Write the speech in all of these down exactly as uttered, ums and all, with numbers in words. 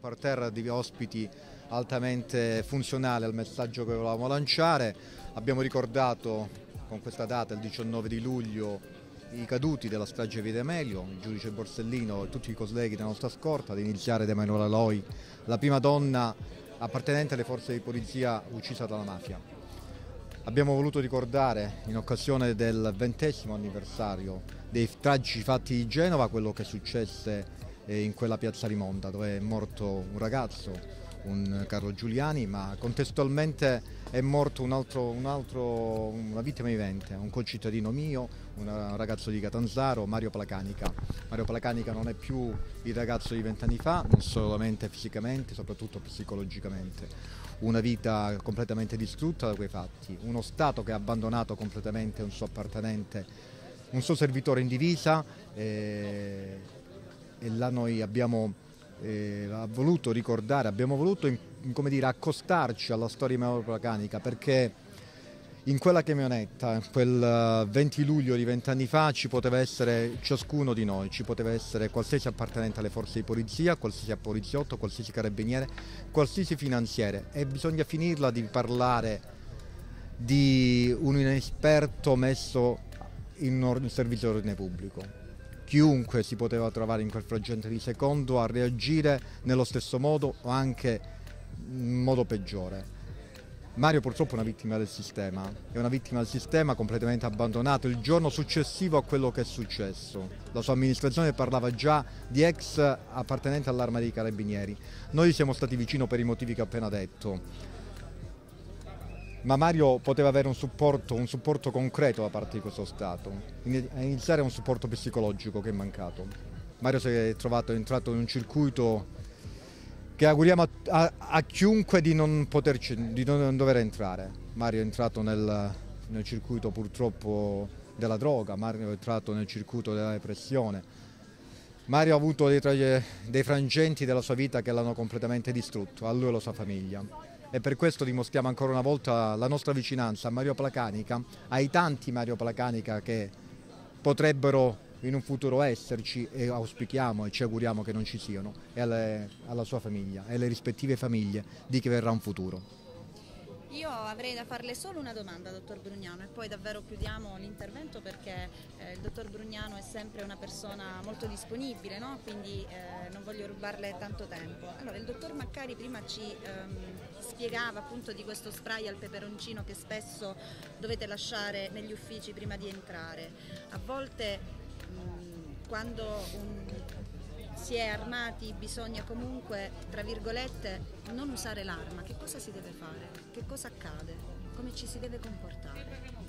parterre di ospiti altamente funzionale al messaggio che volevamo lanciare. Abbiamo ricordato con questa data, il diciannove di luglio, i caduti della strage Via D'Amelio, il giudice Borsellino e tutti i colleghi della nostra scorta, ad iniziare da Emanuela Loi, la prima donna appartenente alle forze di polizia uccisa dalla mafia. Abbiamo voluto ricordare, in occasione del ventesimo anniversario dei tragici fatti di Genova, quello che successe in quella piazza Rimonda, dove è morto un ragazzo, un Carlo Giuliani, ma contestualmente è morto un altro, un altro, una vittima vivente, un concittadino mio, un ragazzo di Catanzaro, Mario Placanica. Mario Placanica non è più il ragazzo di vent'anni fa, non solamente fisicamente, soprattutto psicologicamente. Una vita completamente distrutta da quei fatti, uno Stato che ha abbandonato completamente un suo appartenente, un suo servitore in divisa, e, e là noi abbiamo eh, voluto ricordare, abbiamo voluto come dire, accostarci alla storia di Mario Placanica, perché in quella camionetta, quel venti luglio di vent'anni fa, ci poteva essere ciascuno di noi, ci poteva essere qualsiasi appartenente alle forze di polizia, qualsiasi poliziotto, qualsiasi carabiniere, qualsiasi finanziere, e bisogna finirla di parlare di un inesperto messo in servizio d'ordine pubblico. Chiunque si poteva trovare in quel frangente di secondo a reagire nello stesso modo o anche in modo peggiore. Mario purtroppo è una vittima del sistema, è una vittima del sistema completamente abbandonato il giorno successivo a quello che è successo. La sua amministrazione parlava già di ex appartenenti all'Arma dei Carabinieri. Noi siamo stati vicino per i motivi che ho appena detto, ma Mario poteva avere un supporto, un supporto concreto da parte di questo Stato, a iniziare un supporto psicologico che è mancato. Mario si è trovato è entrato in un circuito che auguriamo a, a, a chiunque di non, poterci, di non dover entrare. Mario è entrato nel, nel circuito purtroppo della droga, Mario è entrato nel circuito della depressione. Mario ha avuto dei, dei frangenti della sua vita che l'hanno completamente distrutto, a lui e alla sua famiglia. E per questo dimostriamo ancora una volta la nostra vicinanza a Mario Placanica, ai tanti Mario Placanica che potrebbero in un futuro esserci, e auspichiamo e ci auguriamo che non ci siano, e alle, alla sua famiglia e alle rispettive famiglie di chi verrà un futuro. Io avrei da farle solo una domanda, dottor Brugnano, e poi davvero chiudiamo l'intervento, perché eh, il dottor Brugnano è sempre una persona molto disponibile, no? Quindi eh, non voglio rubarle tanto tempo. Allora, il dottor Maccari prima ci ehm, spiegava appunto di questo spray al peperoncino che spesso dovete lasciare negli uffici prima di entrare. A volte mh, quando un si è armati bisogna comunque, tra virgolette, non usare l'arma. Che cosa si deve fare? Che cosa accade? Come ci si deve comportare?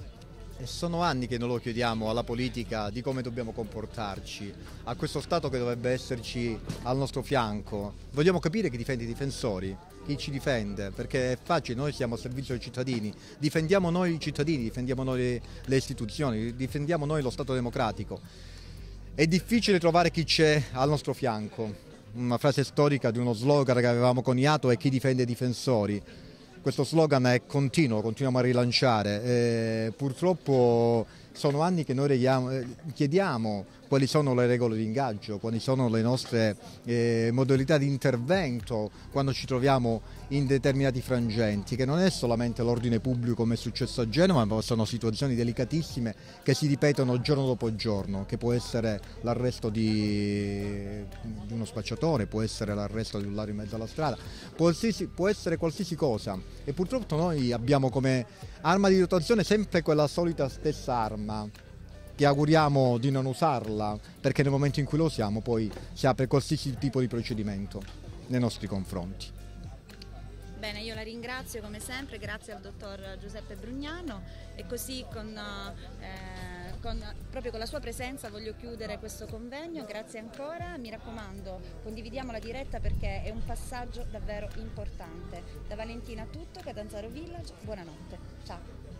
E sono anni che non lo chiediamo alla politica di come dobbiamo comportarci, a questo Stato che dovrebbe esserci al nostro fianco. Vogliamo capire chi difende i difensori, chi ci difende, perché è facile, noi siamo a servizio dei cittadini, difendiamo noi i cittadini, difendiamo noi le, le istituzioni, difendiamo noi lo Stato democratico. È difficile trovare chi c'è al nostro fianco. Una frase storica di uno slogan che avevamo coniato è: chi difende i difensori. Questo slogan è continuo, continuiamo a rilanciare. E purtroppo sono anni che noi chiediamo quali sono le regole di ingaggio, quali sono le nostre eh, modalità di intervento quando ci troviamo in determinati frangenti, che non è solamente l'ordine pubblico come è successo a Genova, ma sono situazioni delicatissime che si ripetono giorno dopo giorno, che può essere l'arresto di, di uno spacciatore, può essere l'arresto di un ladro in mezzo alla strada, può, può essere qualsiasi cosa, e purtroppo noi abbiamo come arma di dotazione sempre quella solita stessa arma, che auguriamo di non usarla, perché nel momento in cui lo usiamo poi si apre qualsiasi tipo di procedimento nei nostri confronti. Bene, io la ringrazio come sempre, grazie al dottor Giuseppe Brugnano, e così con, eh, con, proprio con la sua presenza voglio chiudere questo convegno. Grazie ancora, mi raccomando, condividiamo la diretta perché è un passaggio davvero importante. Da Valentina tutto, Catanzaro Village, buonanotte, ciao.